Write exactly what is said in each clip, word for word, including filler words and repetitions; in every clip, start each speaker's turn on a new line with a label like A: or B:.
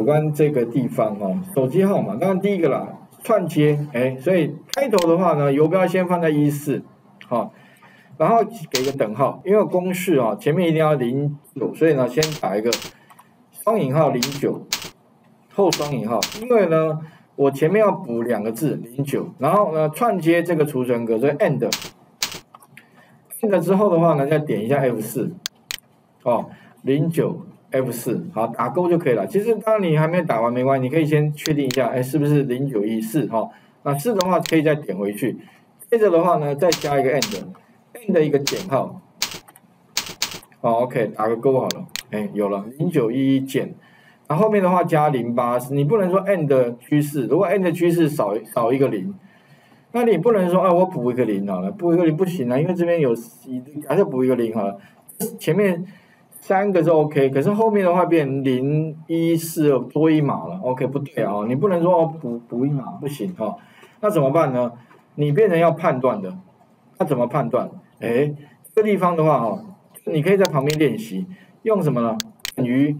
A: 关这个地方哦，手机号码，当然第一个啦，串接，哎，所以开头的话呢，游标先放在一四，好，然后给个等号，因为公式啊前面一定要零九，所以呢先打一个双引号零九后双引号，因为呢我前面要补两个字零九，然后呢串接这个储存格，所以 end end 之后的话呢，再点一下 F 四，哦，零九。F 四好，打勾就可以了。其实当你还没打完没关系，你可以先确定一下，哎，是不是零九一四哈？那是的话可以再点回去。接着的话呢，再加一个 end，end 一个减号。好 ，OK， 打个勾好了。哎，有了零九一一减，然后后面的话加零八，你不能说 end 趋势，如果 end 趋势少少一个零，那你不能说，哎，我补一个零好了，补一个零不行啊，因为这边有，还是补一个零好了，前面。三个是 OK， 可是后面的话变零一四多一码了 ，OK 不对啊，你不能说补补一码不行哈、哦，那怎么办呢？你变成要判断的，那怎么判断？哎，这个地方的话哈，你可以在旁边练习，用什么呢？等于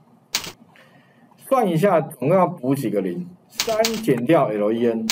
A: 算一下总共要补几个零，三减掉 len，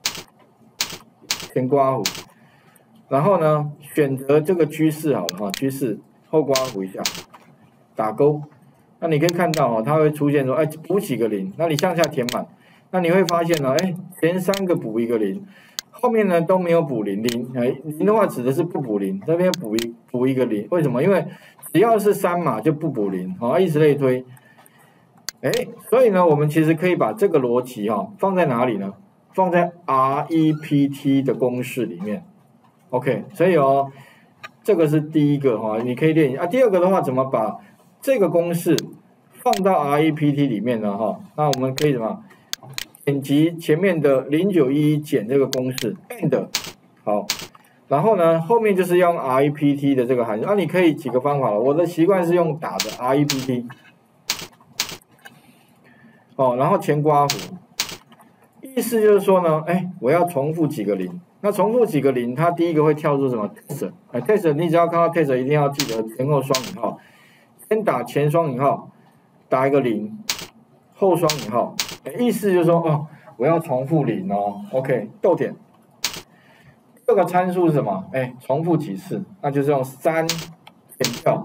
A: 先刮弧，然后呢选择这个趋势好了哈，趋势后刮弧一下。打勾，那你可以看到哦，它会出现说，哎，补几个零，那你向下填满，那你会发现呢，哎，前三个补一个零，后面呢都没有补零零，哎，零的话指的是不补零，这边补一补一个零，为什么？因为只要是三码就不补零，好，以此类推，哎，所以呢，我们其实可以把这个逻辑哈放在哪里呢？放在 R E P T 的公式里面 ，OK， 所以哦，这个是第一个哈，你可以练啊。第二个的话，怎么把这个公式放到 R E P T 里面呢？哈，那我们可以什么？点击前面的零九一一减这个公式 ，and 好，然后呢，后面就是用 R E P T 的这个函数。那、啊、你可以几个方法了，我的习惯是用打的 R E P T， 哦，然后前刮弧，意思就是说呢，哎，我要重复几个零。那重复几个零，它第一个会跳出什么 test？ 哎 ，test 你只要看到 test， 一定要记得前后双引号。先打前双引号，打一个零，后双引号，意思就是说，哦，我要重复零哦 ，OK， 逗点。这个参数是什么？哎，重复几次？那就是用三减掉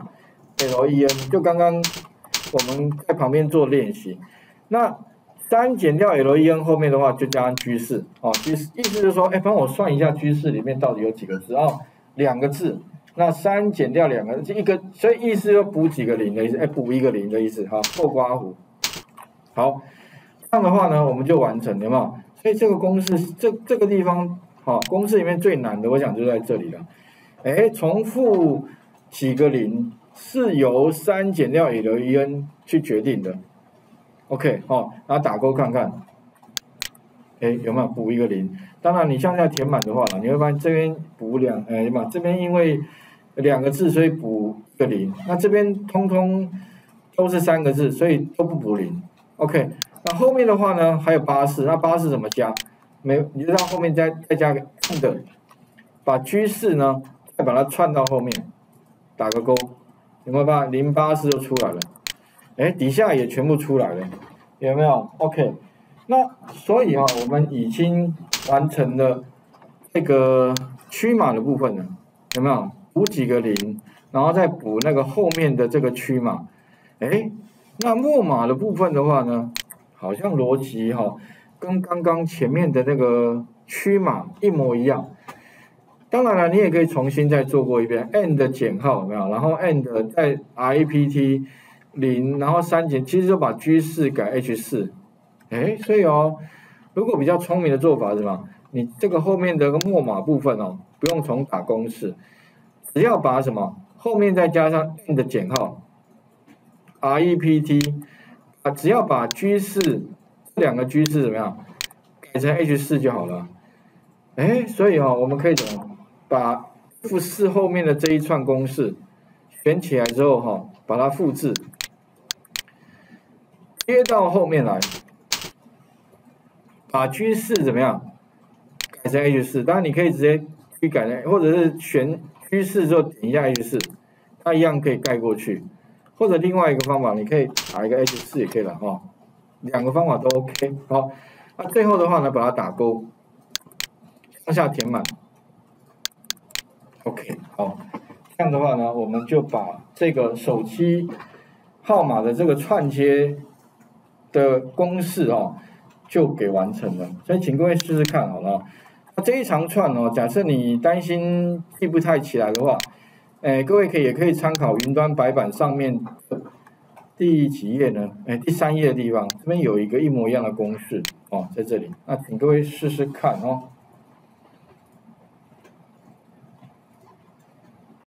A: len， 就刚刚我们在旁边做练习。那三减掉 len 后面的话就加上居士，哦，意思意思就是说，哎，帮我算一下居士里面到底有几个字哦，两个字。那三减掉两个，一个，所以意思就补几个零的意思，哎，补一个零的意思，哈，后刮弧。好，这样的话呢，我们就完成，有没有？所以这个公式，这这个地方，好，公式里面最难的，我想就在这里了。哎，重复几个零是由三减掉 len 去决定的。OK， 好，然后打勾看看，哎，有没有补一个零？当然，你向下填满的话呢，你会发现这边补两，哎嘛，这边因为两个字，所以补一个零。那这边通通都是三个字，所以都不补零。OK， 那后面的话呢，还有八四，那八四怎么加？没，你就到后面再再加个 and， 把居士呢再把它串到后面，打个勾，有没有发现零八四就出来了？哎，底下也全部出来了，有没有 ？OK， 那所以啊，我们已经完成了这个区码的部分了，有没有？补几个零，然后再补那个后面的这个区码。哎，那末码的部分的话呢，好像逻辑哈、哦，跟刚刚前面的那个区码一模一样。当然了，你也可以重新再做过一遍 ，and 减号有没有？然后 and 再 R E P T 零，然后三减，其实就把 G 四改 H 四。哎，所以哦，如果比较聪明的做法是什么？你这个后面的个末码部分哦，不用重打公式，只要把什么后面再加上 and 减号 R E P T 啊，只要把 G 四这两个 G 四怎么样改成 H 四就好了。哎，所以哦，我们可以怎么把 F 四后面的这一串公式选起来之后哈、哦，把它复制接到后面来。把 G 四怎么样改成 H 四？当然你可以直接去改成，或者是选 G 四之后点一下 H 四，它一样可以盖过去。或者另外一个方法，你可以打一个 H 四也可以了哈。 两个方法都 OK。好，那最后的话呢，把它打勾，向下填满。OK， 好，这样的话呢，我们就把这个手机号码的这个串接的公式哦，就给完成了。所以请各位试试看好了。那这一长串哦，假设你担心记不太起来的话，哎，各位可以也可以参考云端白板上面第几页呢？哎，第三页的地方，这边有一个一模一样的公式哦，在这里。那请各位试试看哦。